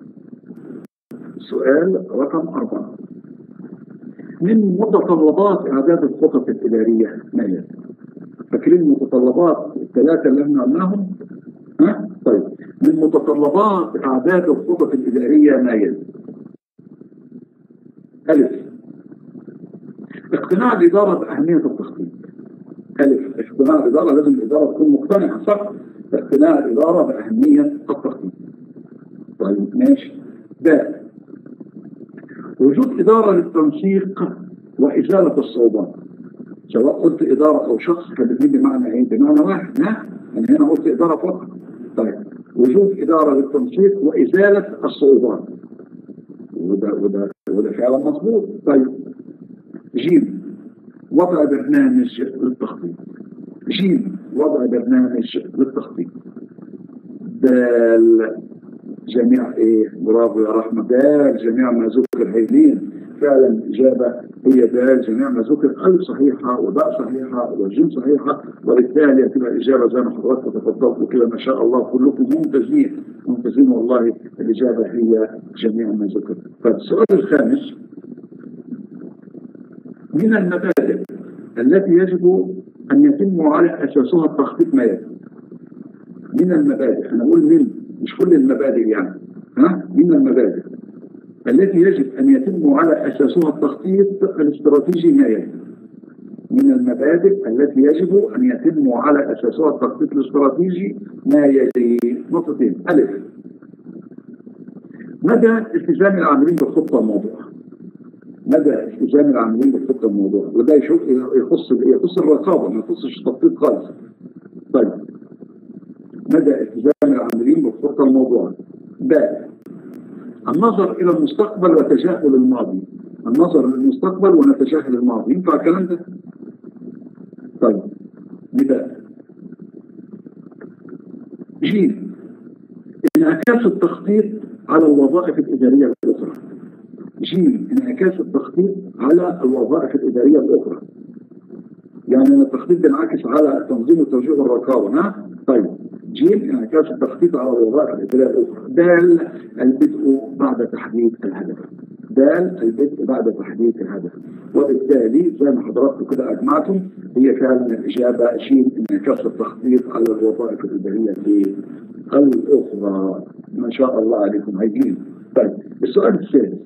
السؤال رقم 4، من متطلبات إعداد الخطط الإدارية ما هي؟ فاكرين المتطلبات الثلاثة اللي احنا قلناهم؟ طيب من متطلبات إعداد الخطط الإدارية ما هي؟ ألف، اقتناع الإدارة بأهمية التخطيط. ألف، اقتناع الإدارة، لازم الإدارة تكون مقتنعة صح؟ اقتناع الإدارة بأهمية التخطيط. طيب ماشي. باء، وجود إدارة للتنسيق وإزالة الصعوبات. سواء قلت إدارة أو شخص فالاثنين بمعنى إيه؟ بمعنى واحد. يعني هنا قلت إدارة فقط. طيب وجود إدارة للتنسيق وإزالة الصعوبات، وده فعلا مظبوط. طيب جيم، وضع برنامج للتخطيط. جيم، وضع برنامج للتخطيط. دال، جميع ايه؟ برافو يا رحمة، دال جميع ما ذكر. هيلين، فعلا الإجابة هي دال جميع ما ذكر. ألف صحيحة وباء صحيحة والجيم صحيحة، وبالتالي هتبقى الإجابة زي ما حضراتكم تفضلتوا كده ما شاء الله كلكم ممتازين والله. الإجابة هي جميع ما ذكر. فالسؤال الخامس، من المبادئ التي يجب أن يتم على أساسها التخطيط ما يلي. من المبادئ، أنا أقول من، مش كل المبادئ يعني. من المبادئ التي يجب أن يتم على أساسها التخطيط الاستراتيجي ما يلي. من المبادئ التي يجب أن يتم على أساسها التخطيط الاستراتيجي ما يلي. نقطتين. ألف، مدى التزام العاملين بالخطة الموضوع. مدى التزام العاملين بالخطة الموضوع، وده يخص الرقابة، ما يخصش التخطيط خالص. طيب مدى التزام العاملين بالخطة الموضوع. باء، النظر إلى المستقبل وتجاهل الماضي. النظر للمستقبل ونتجاهل الماضي. ينفع الكلام ده؟ طيب بدأ جيم انعكاس التخطيط على الوظائف الإدارية الأخرى. جيم انعكاس التخطيط على الوظائف الإدارية الأخرى. يعني التخطيط بينعكس على تنظيم التوجيه والرقابة. ها؟ طيب جيم انعكاس التخطيط على الوظائف الإدارية الأخرى. دال البدء بعد تحديد الهدف. دال البدء بعد تحديد الهدف. وبالتالي زي ما حضراتكم كده أجمعتم هي فعلا الإجابة جيم انعكاس التخطيط على الوظائف الإدارية الأخرى. ما شاء الله عليكم هيجين. طيب السؤال الثالث،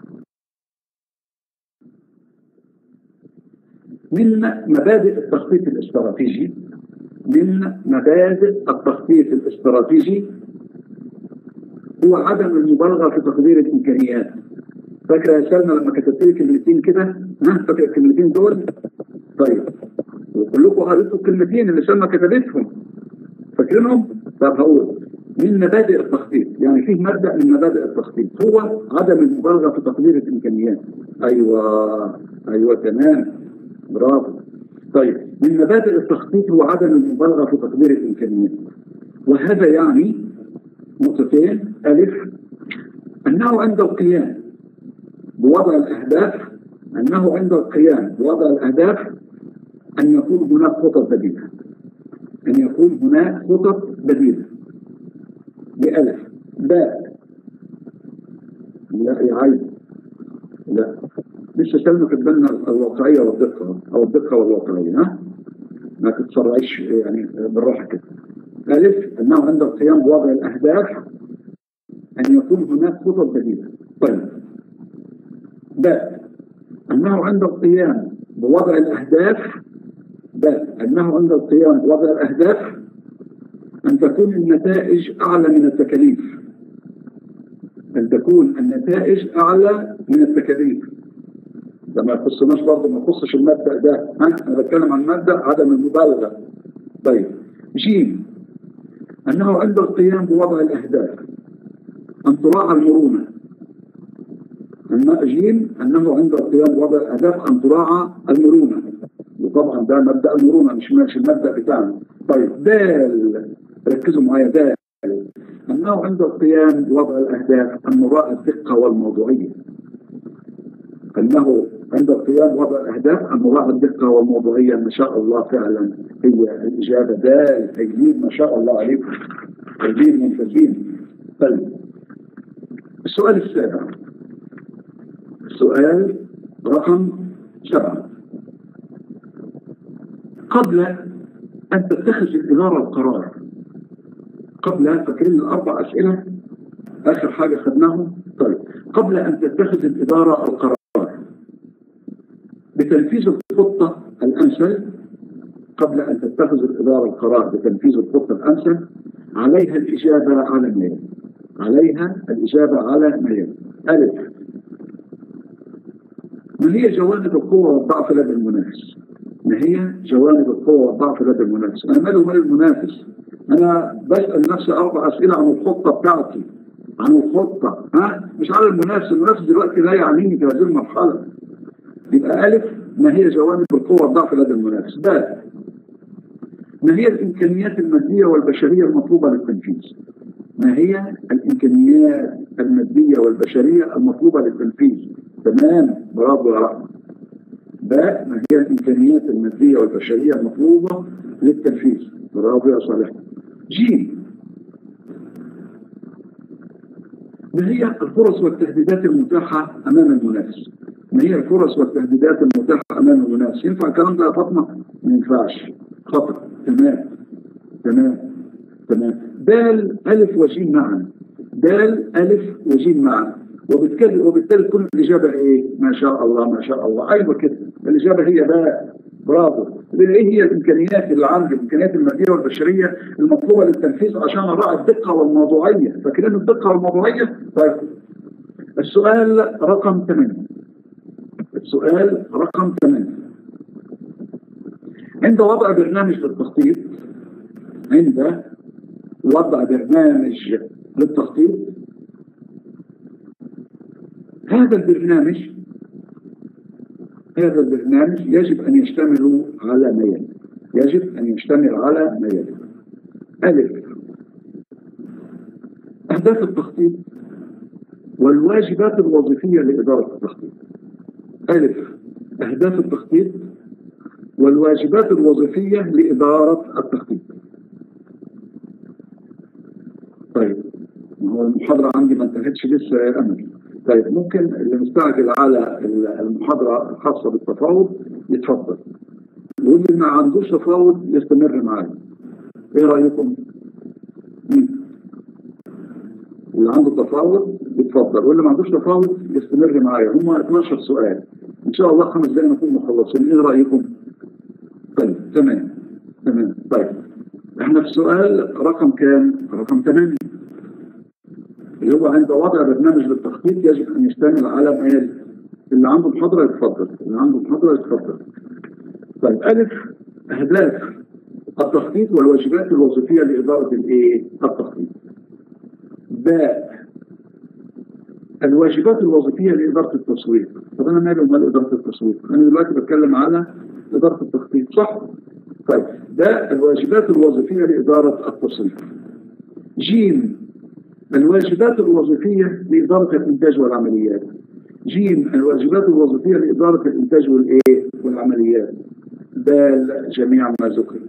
من مبادئ التخطيط الاستراتيجي، من مبادئ التخطيط الاستراتيجي هو عدم المبالغة في تقدير الإمكانيات. فاكرة يا سلمى لما كتبت لي كلمتين كده؟ ها فاكرة الكلمتين دول؟ طيب وكلكم قريتوا الكلمتين اللي سلمى كتبتهم فاكرينهم؟ طب هقول من مبادئ التخطيط، يعني فيه مبدأ من مبادئ التخطيط هو عدم المبالغة في تقدير الإمكانيات. أيوة تمام، برافو. طيب من مبادئ التخطيط هو عدم المبالغة في تقدير الإمكانيات، وهذا يعني نقطتين. ألف، أنه عند القيام بوضع الأهداف، أنه عند القيام بوضع الأهداف أن يكون هناك خطط بديلة، أن يكون هناك خطط بديلة. بألف. باء، لا يا عيب، لا لسه سلمى كتبنا الواقعية والدقة أو الدقة والواقعية. ها ما تتسرعيش يعني بالراحة كده. ألف، أنه عند القيام بوضع الأهداف أن يكون هناك خطط بديلة. طيب باء، أنه عند القيام بوضع الأهداف، باء أنه عند القيام بوضع الأهداف أن تكون النتائج أعلى من التكاليف، أن تكون النتائج أعلى من التكاليف. ده ما يخصناش برضه، ما يخصش المبدأ ده. أنا بتكلم عن مبدأ عدم المبالغة. طيب جيم، أنه عند القيام بوضع الأهداف أن تراعى المرونة. جيم، أنه عند القيام بوضع الأهداف أن تراعى المرونة، وطبعا ده مبدأ المرونة مش المبدأ بتاعنا. طيب دال، ركزوا معايا، دال أنه عند القيام بوضع الأهداف أن نراعي الدقة والموضوعية. أنه عند القيام بوضع الأهداف أن نراعي الدقة والموضوعية. ما شاء الله فعلا هي الإجابة دال. هيجين ما شاء الله عليكم، هيجين ممتازين. طيب السؤال السابع، السؤال رقم 7. قبل أن تتخذ الإدارة القرار، قبل، فاكرين الأربع أسئلة آخر حاجة خدناهم؟ طيب قبل أن تتخذ الإدارة القرار بتنفيذ الخطة الأمثل، قبل أن تتخذ الإدارة القرار بتنفيذ الخطة الأمثل عليها الإجابة على ما يلي. عليها الإجابة على ما يلي. ألف، ما هي جوانب القوة والضعف لدى المنافس؟ ما هي جوانب القوة والضعف لدى المنافس؟ أنا ماله مال المنافس؟ أنا بسأل نفسي 4 أسئلة عن الخطة بتاعتي، عن الخطة، مش على المنافس. المنافس دلوقتي لا يعنيني في هذه المرحلة. يبقى ألف، ما هي جوانب القوة والضعف لدى المنافس. باء، ما هي الإمكانيات المادية والبشرية المطلوبة للتنفيذ؟ ما هي الإمكانيات المادية والبشرية المطلوبة للتنفيذ؟ تمام، برافو يا رحمة. باء، ما هي الإمكانيات المادية والبشرية المطلوبة للتنفيذ؟ برافو يا صالح. جيم، ما هي الفرص والتهديدات المتاحة أمام المنافس؟ ما هي الفرص والتهديدات المتاحة أمام المنافس؟ ينفع الكلام ده يا فاطمة؟ ما ينفعش، خطأ. تمام تمام تمام. دال ألف وجيم معا، دال ألف وجيم معا، وبالتالي تكون الإجابة إيه؟ ما شاء الله ما شاء الله. أيوة كده، الإجابة هي باء. برافو. إيه هي الإمكانيات اللي عندي؟ الإمكانيات المادية والبشرية المطلوبة للتنفيذ عشان أراعي الدقة والموضوعية. فاكرين الدقة والموضوعية؟ طيب السؤال رقم 8. السؤال رقم 8. عند وضع برنامج للتخطيط، عند وضع برنامج للتخطيط، هذا البرنامج هذا البرنامج يجب أن يشتمل على ما يلي. يجب أن يشتمل على ما يلي: ألف، أهداف التخطيط والواجبات الوظيفية لإدارة التخطيط. ألف، أهداف التخطيط والواجبات الوظيفية لإدارة التخطيط. طيب، هو المحاضرة عندي ما انتهتش لسه يا أمل. طيب، ممكن اللي مستعجل على المحاضرة الخاصة بالتفاوض يتفضل، واللي ما عندوش تفاوض يستمر معايا. ايه رأيكم؟ اللي عنده تفاوض يتفضل، واللي ما عندوش تفاوض يستمر معايا. هم 12 سؤال ان شاء الله، 5 دقايق نكون مخلصين. ايه رأيكم؟ طيب، تمام. طيب، احنا في السؤال رقم كام؟ رقم 8، اللي هو عند وضع برنامج للتخطيط يجب ان يشتمل على ما يلي. اللي عنده محاضرة يتفضل، طيب، ألف، أهداف التخطيط والواجبات الوظيفية لإدارة التخطيط. باء، الواجبات الوظيفية لإدارة التسويق. طب أنا مالي ومال إدارة التسويق؟ أنا دلوقتي بتكلم على إدارة التخطيط، صح؟ طيب، ده الواجبات الوظيفية لإدارة التسويق. جيم، الواجبات الوظيفية لإدارة الإنتاج والعمليات. جيم، الواجبات الوظيفية لإدارة الإنتاج والعمليات. دال، جميع ما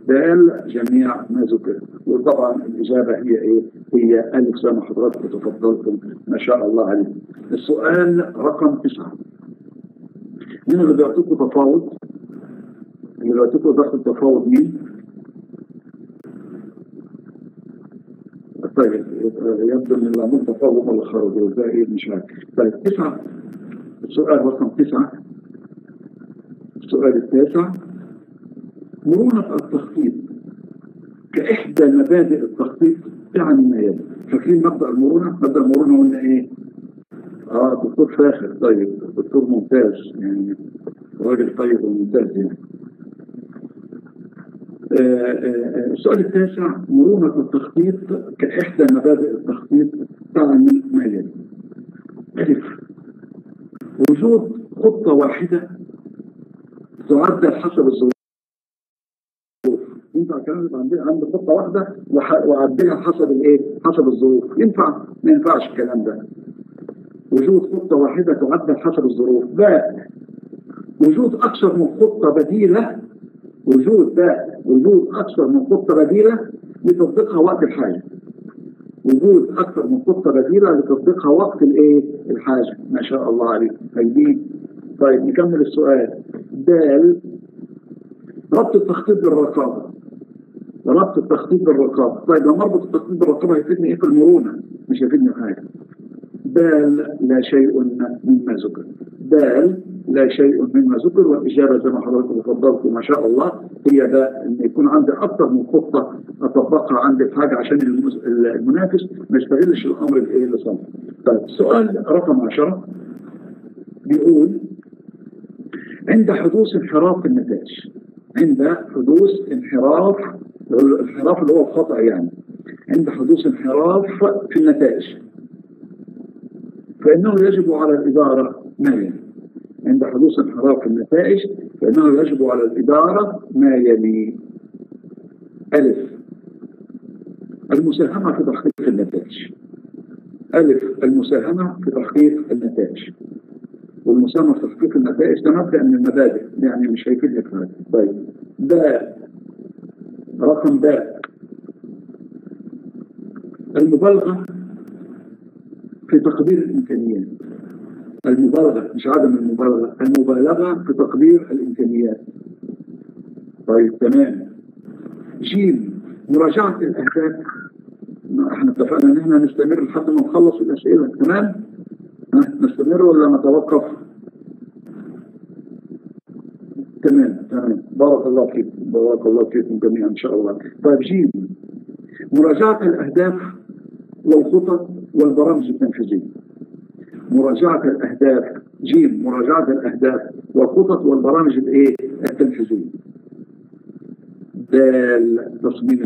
ذكر. وطبعا الإجابة هي إيه؟ هي ألف زي ما حضراتكم تفضلتم، ما شاء الله عليكم. السؤال رقم 9، مين اللي بيعطيكم تفاوض؟ اللي بيعطيكم ضغط التفاوض مين؟ طيب، يبدو ان الامور تفاوض ولا خرج ولا ايه، مش عارف. طيب، 9، السؤال رقم 9، السؤال التاسع: مرونة التخطيط كإحدى مبادئ التخطيط يعني ما يلي. فاكرين مبدأ المرونة؟ مبدأ المرونة قلنا ايه؟ دكتور فاخر. طيب، دكتور ممتاز، يعني راجل طيب وممتاز يعني. السؤال التاسع: مرونة التخطيط كإحدى مبادئ التخطيط تعني ما يلي. ألف، وجود خطة واحدة تعدل حسب الظروف. ينفع الكلام يبقى عندي خطة واحدة وأعدلها حسب الظروف؟ ينفع؟ ما ينفعش الكلام ده. وجود خطة واحدة تعدل حسب الظروف. باء، وجود أكثر من خطة بديلة. وجود أكثر من خطة بديلة لتطبيقها وقت الحاجة. وجود أكثر من خطة بديلة لتطبيقها وقت الحاجة. ما شاء الله عليك. طيب، نكمل السؤال. دال، ربط التخطيط بالرقابة. طيب، لما اربط التخطيط بالرقابة هيفيدني ايه في المرونة؟ مش هيفيدني حاجة. دال، لا شيء مما ذكر. والإجابة زي ما حضراتكم تفضلتوا ما شاء الله هي ده، ان يكون عندي اكثر من خطة اطبقها عندي في حاجة عشان المنافس ما يستغلش الامر اللي صار. طيب، السؤال رقم 10 بيقول: عند حدوث انحراف في النتائج. الانحراف اللي هو الخطأ يعني. عند حدوث انحراف في النتائج فإنه يجب على الإدارة ما يلي. عند حدوث انحراف في النتائج فإنه يجب على الإدارة ما يلي. ألف، المساهمة في تحقيق النتائج. والمساهمة في تحقيق النتائج ده مبدأ من المبادئ، يعني مش هيفيدني في حاجة. طيب، رقم باء، المبالغة في تقدير الإمكانيات. مش عدم المبالغة، المبالغة في تقدير الإمكانيات. طيب، تمام. جيم، مراجعة الأهداف. احنا اتفقنا ان احنا نستمر لحد ما نخلص الأسئلة. تمام؟ نستمر ولا نتوقف؟ تمام. بارك الله فيكم جميعا ان شاء الله. طيب، جيم، مراجعة الأهداف والخطط والبرامج التنفيذية. مراجعة الأهداف والخطط والبرامج التنفيذية. دال، تصميم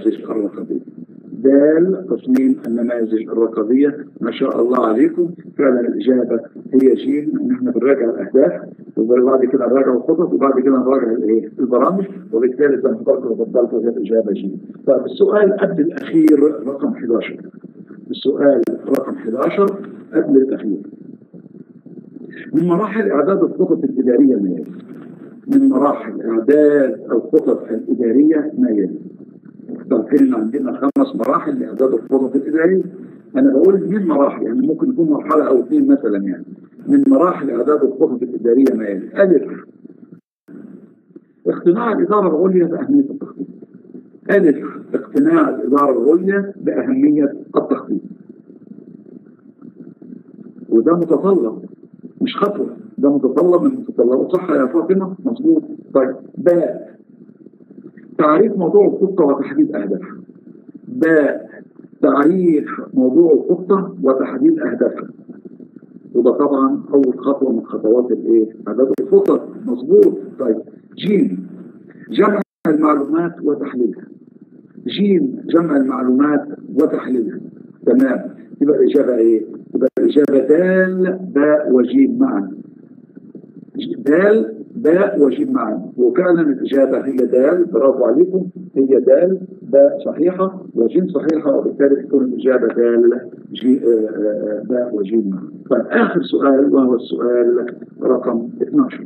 النماذج الرقابية. ما شاء الله عليكم. فعلا الإجابة هي جيم، ان احنا بنراجع الأهداف وبعد كده نراجع الخطط وبعد كده نراجع الايه البرامج، وبالتالي زي ما حضرتك تفضلت هي الاجابه جي. طيب السؤال قبل الاخير رقم 11. السؤال رقم 11 قبل الاخير. من مراحل اعداد الخطط الاداريه ما يلي. من مراحل اعداد الخطط الاداريه ما يلي. مختلفين عندنا 5 مراحل لاعداد الخطط الاداريه. انا بقول من مراحل، يعني ممكن يكون مرحله او 2 مثلا. يعني من مراحل اعداد الخطط الاداريه ما يلي: الف، اقتناع الاداره العليا باهميه التخطيط. الف، اقتناع الاداره العليا باهميه التخطيط. وده متطلب مش خطوه، ده متطلب من المتطلبات. صح يا فاطمه؟ مظبوط. طيب باء، تعريف موضوع الخطه وتحديد اهدافها. باء، تعريف موضوع الخطه وتحديد اهدافها. وده طبعا اول خطوه من خطوات الايه؟ اعداد الخطط. مظبوط. طيب جيم، جمع المعلومات وتحليلها. جيم، جمع المعلومات وتحليلها. تمام. يبقى الاجابه ايه؟ يبقى الاجابه دال باء وجيم معا. دال باء وجيم معا. وفعلا الاجابه هي دال. برافو عليكم. هي دال باء صحيحه وجيم صحيحه، وبالتالي تكون الاجابه دال باء وجيم معا. طيب اخر سؤال وهو السؤال رقم 12.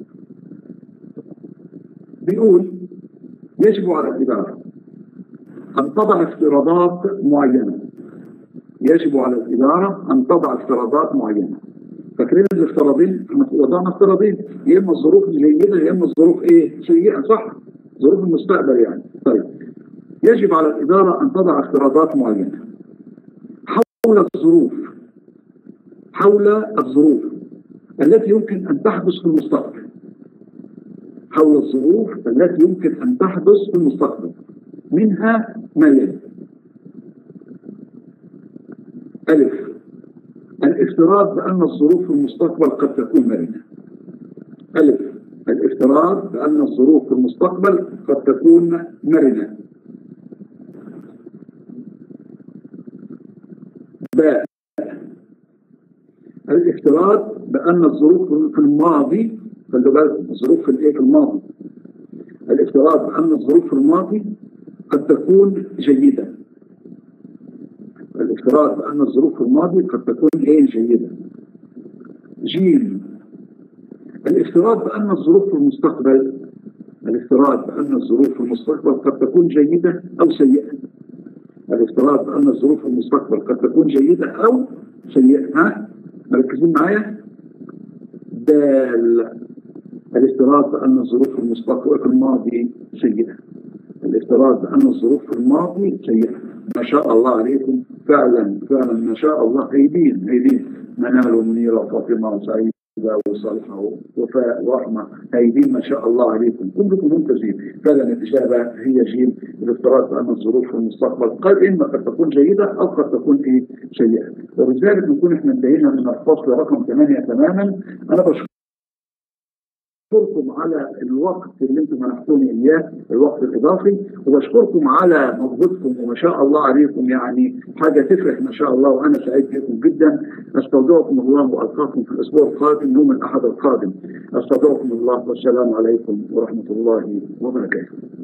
بيقول: يجب على الاداره ان تضع افتراضات معينه. يجب على الاداره ان تضع افتراضات معينه. فاكرين الافتراضين؟ احنا وضعنا افتراضين، يا اما الظروف جيده يا اما الظروف ايه؟ سيئه. صح؟ ظروف المستقبل يعني. طيب يجب على الاداره ان تضع افتراضات معينه حول الظروف التي يمكن ان تحدث في المستقبل. حول الظروف التي يمكن ان تحدث في المستقبل. منها ما يلي: الف، الافتراض بأن الظروف في المستقبل قد تكون مرنة. ألف، الافتراض بأن الظروف في المستقبل قد تكون مرنة. باء، الافتراض بأن الظروف في الماضي، خلوا بالك الظروف في الايه؟ في الماضي. الافتراض بأن الظروف في الماضي قد تكون جيدة. الافتراض بأن الظروف في الماضي قد تكون ايه؟ جيدة. جيم، الافتراض بأن الظروف في المستقبل، الافتراض بأن الظروف في المستقبل قد تكون جيدة أو سيئة. الافتراض بأن الظروف في المستقبل قد تكون جيدة أو سيئة. ها؟ مركزين معايا؟ دال، الافتراض بأن الظروف في المستقبل في الماضي سيئة. الافتراض بأن الظروف في الماضي سيئة. ما شاء الله عليكم. فعلا فعلا ما شاء الله. هيدين منال منيرة وفاطمة وسعيد وصالحة ووفاء ورحمة. هايدين ما شاء الله عليكم، كلكم ممتازين. فعلا الإجابة هي جيم، الافتراض بأن الظروف في المستقبل قد تكون جيدة أو قد تكون إيه؟ سيئة. وبذلك نكون إحنا انتهينا من الفصل رقم 8 تماما. أنا بشكركم على الوقت اللي انتم منحتوني اياه، الوقت الاضافي، وبشكركم على مجهودكم وما شاء الله عليكم. يعني حاجه تفرح ما شاء الله، وانا سعيد بكم جدا. استودعكم الله والقاكم في الاسبوع القادم يوم الاحد القادم. استودعكم الله والسلام عليكم ورحمه الله وبركاته.